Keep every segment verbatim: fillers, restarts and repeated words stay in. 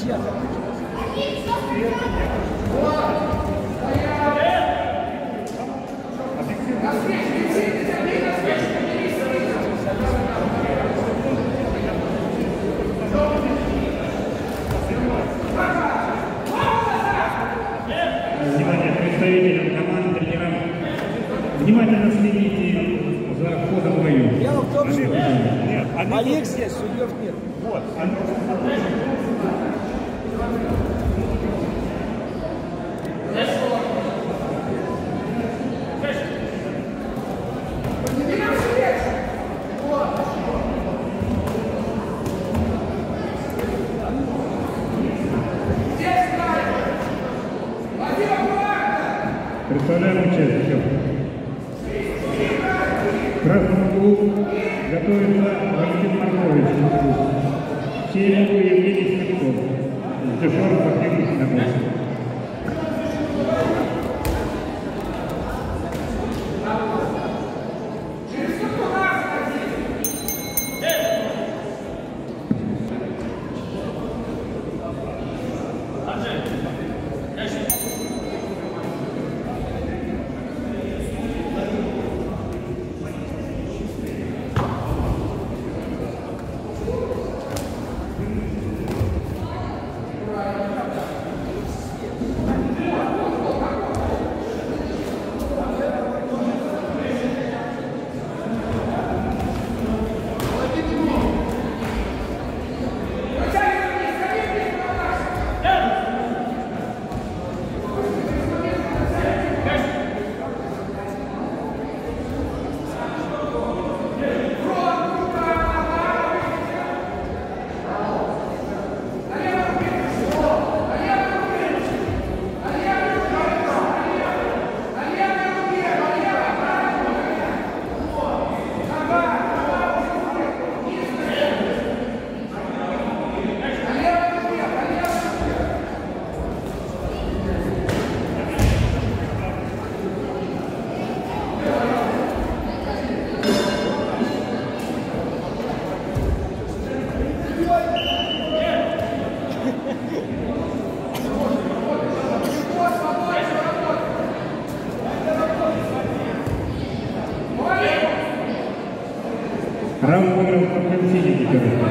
Сегодня представителям команды, тренерам, внимательно следите за ходом в бою. Дело в том, что нет, Олег здесь, судьев нет. Вот. Представляем участников. В красном углу готовится Валентин Маркович. В синем углу Евгений Смирков. Дежурный противник на боксе. Раунд выиграл Константин Николаевич.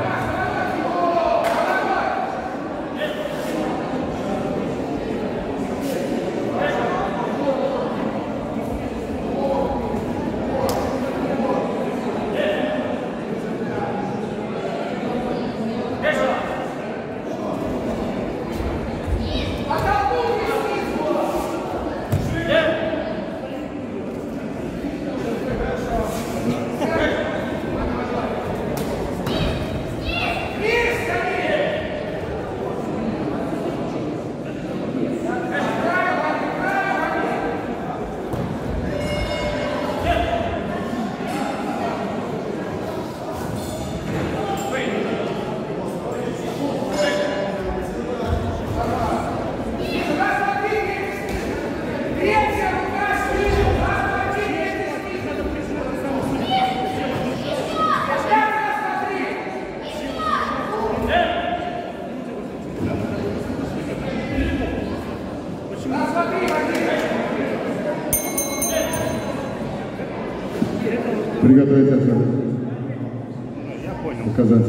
Приготовиться все. Показать.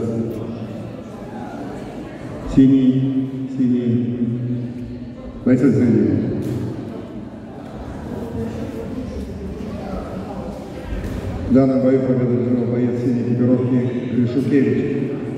Синий, синий. Бойцы синий. В данном бою победу взял боец синей экипировки Гришукевич.